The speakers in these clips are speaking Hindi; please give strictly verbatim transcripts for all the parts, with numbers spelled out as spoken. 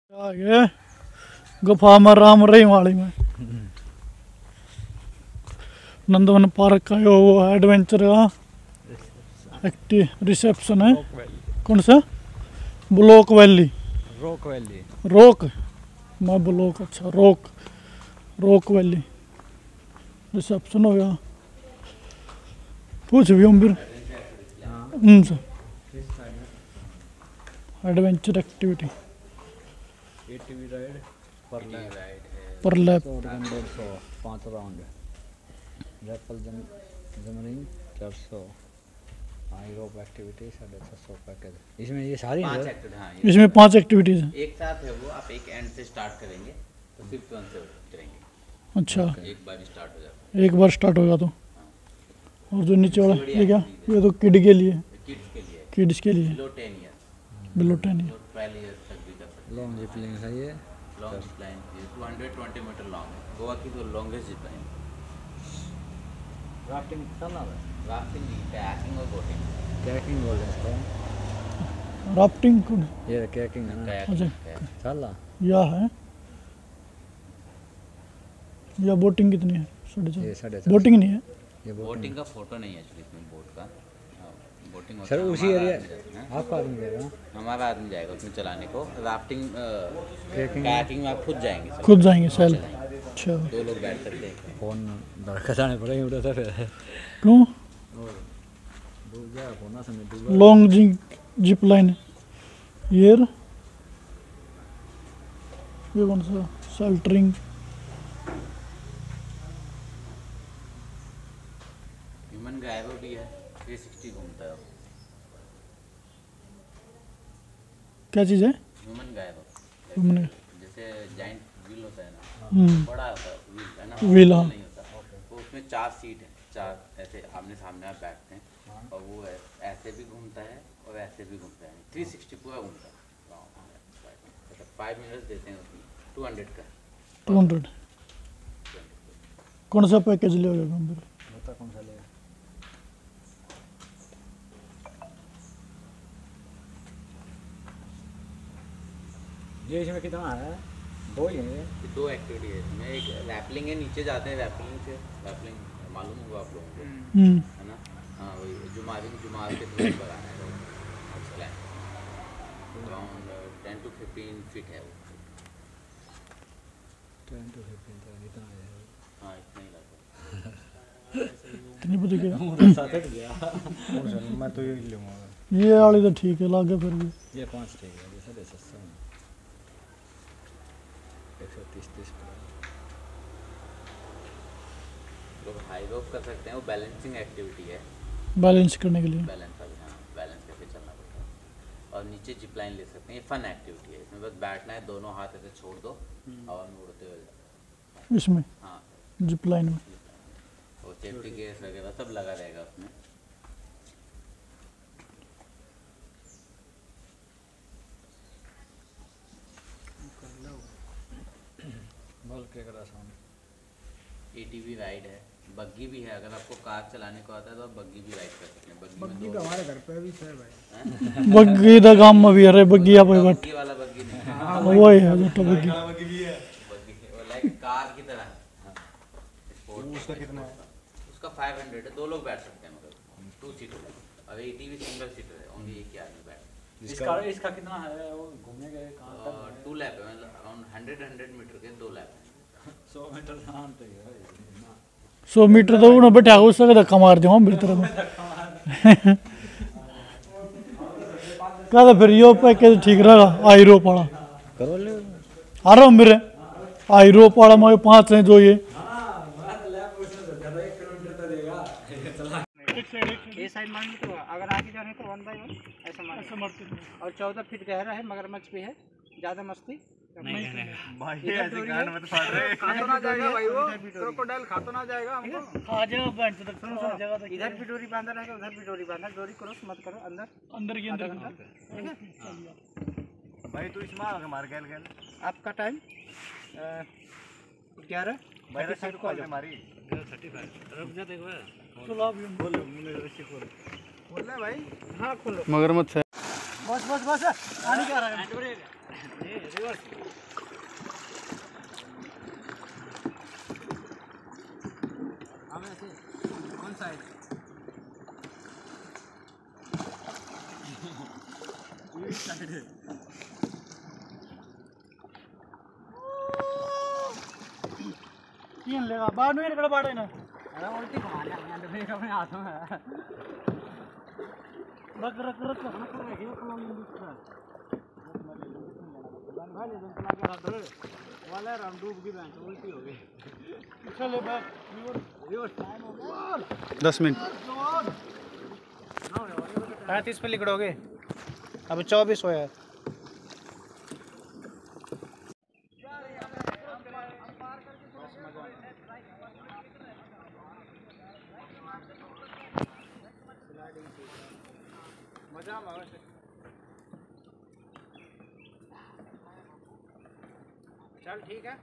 आगे गुफा में राम रही वाली में नंदवन पार्क का यो वो एडवेंचर का एक्टिव रिसेप्शन है। कौन सा? Block valley, rock valley, rock मैं ब्लॉक, अच्छा रॉक, रॉक वैली रिसेप्शन हो गया। पूछ भी हम फिर उनसे एडवेंचर एक्टिविटी एटीवी राइड पर लैप पर लैप डेढ़ सौ पाँच राउंड रैपल जम जमरिंग चार सौ हाई रोप एक्टिविटी साढ़े छः सौ पैकेज। इसमें ये सारी पांच है। एक्टिविटी, हाँ, इसमें पांच एक्टिविटीज हैं एक साथ है वो। आप एक एंड से स्टार्ट करेंगे तो फिफ्थ वन से करेंगे। अच्छा एक बार स्टार्ट हो जाता एक बार स्टार्ट होगा तो। और जो नीचे वाला ये क्या? ये तो किड के लिए, है। किड्स के लिए, किड्स के लिए below ten year, below ten below twelve year तक भी कर सकते हैं। लॉन्ग जिप लाइन है ये। Long zip line two hundred twenty meter long है, गोवा की तो लॉन्गेस्ट जिप लाइन। राफ्टिंग चलना है, राफ्टिंग नहीं, कयाकिंग और बोटिंग। कैकिंग बोल रहे हैं इसको। राफ्टिंग कौन? ये कैकिंग है ना। कयाकिंग चला या है या बोटिंग कितनी है? साढ़े ये चार। साढ़े चार बोटिंग नहीं है। ये बोटिंग का फोटो नहीं है एक्चुअली इसमें बोट का। बोटिंग सर उसी एरिया आपका आदमी जाएगा ना? हमारा आदमी जाएगा उसमें चलाने को। राफ्टिंग कैकिंग कयाकिंग में आप खुद जाएंगे सर। खुद जाएंगे सेल। अच्छा दो लोग बैठ सकते हैं। फोन धड़का जाने पड़ेगा उधर से फिर क्यों? डूब जाएगा फोन ना समय डूब लॉन्ग जिप लाइन ये ये कौन सा? सेल्टरिंग ह्यूमन गायरो भी है, थ्री सिक्सटी घूमता है वो। क्या चीज़ है? ह्यूमन गायरो तुमने जैसे जाइंट व्हील होता है ना, हम्म बड़ा होता है व्हील है ना, व्हील, हाँ। नहीं होता वो। उसमें चार सीट है, चार ऐसे आमने सामने आप बैठते हैं और वो है, ऐसे भी घूमता है और ऐसे भी घूमता है। थ्री सिक्सटी पूरा घूमता है। फाइव मिनट्स देते हैं उसमें। टू हंड्रेड का टू हंड्रेड कौन सा पैकेज ले होगा हम फिर? बता कौन सा लेगा। ये इसमें कितना है? दो ही है ये। ये दो एक्टिविटी है इसमें। एक रैपलिंग है, नीचे जाते हैं रैपलिंग से। रैपलिंग मालूम होगा आप लोगों को, हम्म है ना? हाँ वही जुमारिंग, जुमार के थ्रू पर आना है वो। Around ten to fifteen feet है वो। टेन टू फिफ्टीन तक इतना है। हाँ इतना ही लगता इतनी पता क्या? मैं तो ये लूँगा। ये वाली तो ठीक है, लागे फिर भी ये पाँच ठीक है, ये साढ़े सस्ता है। एक सौ तीस तीस लोग हाई रोप कर सकते हैं, वो बैलेंसिंग एक्टिविटी है। बैलेंस करने के लिए। बैलेंस वाली, हाँ बैलेंस करके चलना पड़ता है। और नीचे जिप लाइन ले सकते हैं। ये फन एक्टिविटी है, इसमें बस बैठना है, दोनों हाथ ऐसे छोड़ दो और उड़ते हुए जाओ। इसमें हाँ जिप लाइन में और सेफ्टी गेयर्स वगैरह सब लगा रहेगा उसमें। बोल के करा साउंड। एटीवी राइड है, बग्गी भी है। अगर आपको कार चलाने को आता है तो आप बग्गी भी राइड कर सकते हैं। बग्गी में बग्गी दो तो हमारे घर पे भी है भाई। हैं? बग्गी दा गांव में भी है रे बग्गी आप बैठ बग्गी वाला बग्गी नहीं, वो है जो तो बग्गी बग्गी वो लाइक कार की तरह। हाँ। स्पोर्ट उसका कितना है? उसका फाइव हंड्रेड है, दो लोग बैठ सकते हैं, मगर टू सीटर है। और एटीवी सिंगल सीटर है, ओनली एक ही आदमी बैठ। इसका इसका कितना है? वो घूमने गए कहाँ तक? टू लैप है, मतलब अराउंड हंड्रेड हंड्रेड मीटर के दो लैप है। सौ मीटर ध्यान पे है। सौ मीटर तो उन्हें बैठा उसका धक्का मार जाऊँ मेरी तरफ में क्या था फिर यो पैकेज ठीक रहेगा? आई रोप वाला करो ले। आ रहा हूँ मेरे आई रोप वाला में पाँच हैं जो ये ये साइड मान लो, तो अगर आगे जाने तो वन बाई वन ऐसा मान ऐसा मत। और चौदह फीट गहरा है, मगरमच्छ भी है, ज़्यादा मस्ती नहीं नहीं भाई। ऐसे कान मत फाड़ रहे, खा तो ना जाएगा भाई, वो क्रोकोडाइल खा तो ना जाएगा हमको। खा जाएगा बेंच तक, सुनो सुनो, इधर भी डोरी बांधा रहेगा, उधर भी डोरी बांधा। डोरी क्रॉस मत करो, अंदर अंदर के अंदर ठीक है भाई। तू इसमें आगे मार गैल गैल। आपका टाइम ग्यारह बारह साइड को हमारी थर्टी फाइव रुक जा देखो। चलो आप बोलो मुझे रस्सी खोलो। बोल रहे भाई? हाँ खोलो। मगरमच्छ है। बस बस बस आने क्या रहा है हैंड ब्रेक ये रिवर्स हम ऐसे वन साइड ये साइड है तीन लेगा बाहर नहीं निकल पा रहे ना अरे उल्टी घुमा लिया हैंड ब्रेक अपने हाथों में रख रख रख रख रखिए कलम दूसरा भाई ये चला के रख दे वाला राम डूब गई बैंक उल्टी हो गई चले बैक रिवर्स टाइम हो गया दस मिनट पैंतीस पे लिखोगे अभी चौबीस हुआ है मजा आ चल ठीक है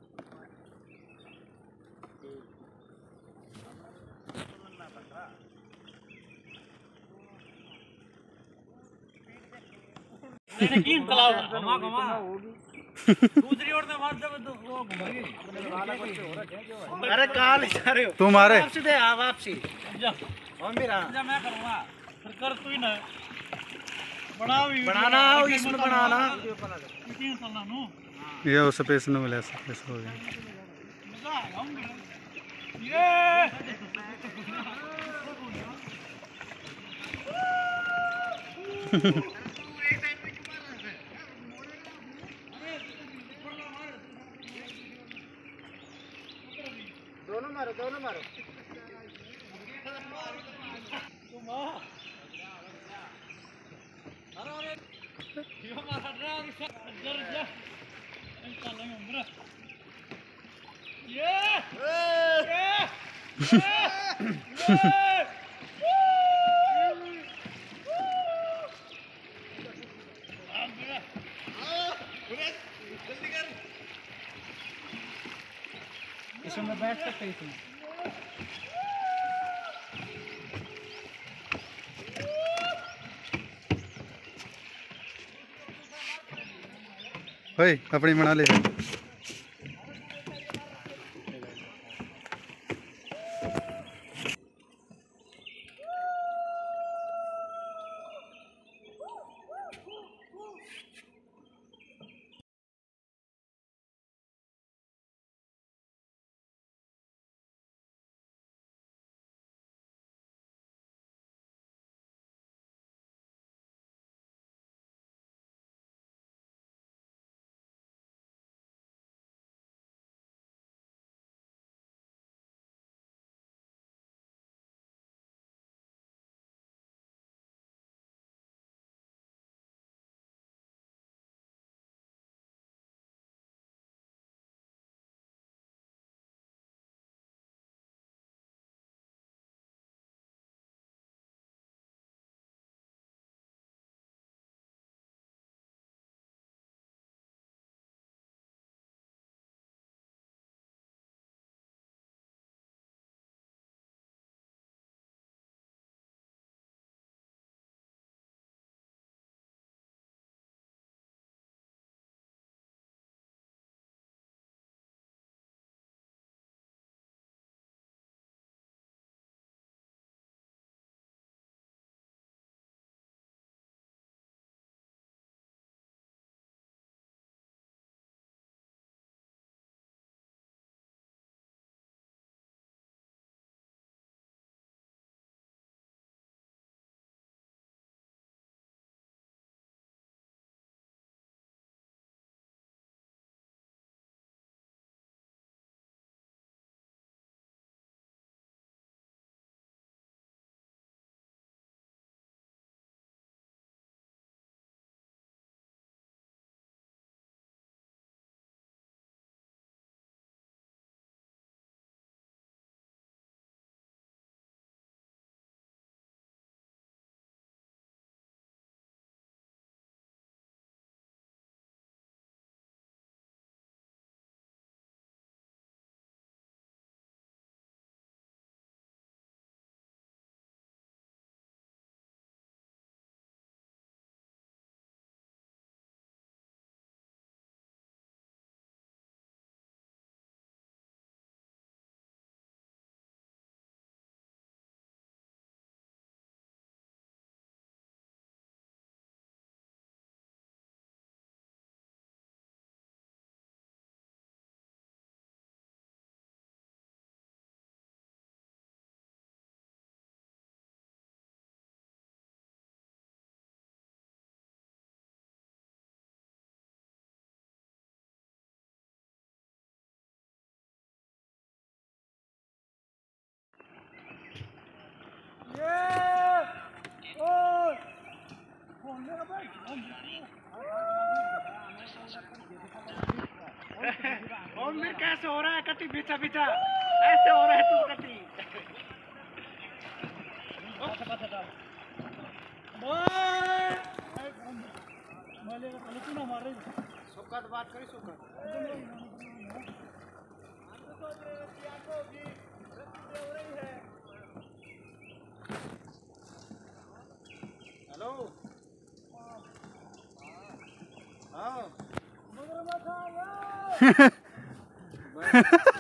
दूसरी ओर से मार दे तो वो घुमा गई अरे कहां ले जा रहे हो तुम आ रहे वापसी दे आ वापसी हम भी रहा मैं करूंगा फिर कर तू ही ना बना बनाना इसमें बनाना ये उस पेस न मिला पेस हो गया दोनों मारो दोनों मारो यो मारा ड्रा जर जा चल ले उम्र ये इसमें बैठ सकते इसमें भाई अपनी बना ले। मेरे कैसे हो रहा है कटी बिछा बिछा ऐसे हो रहा है तू कटी सुकत बात करी सुकत हेलो हाँ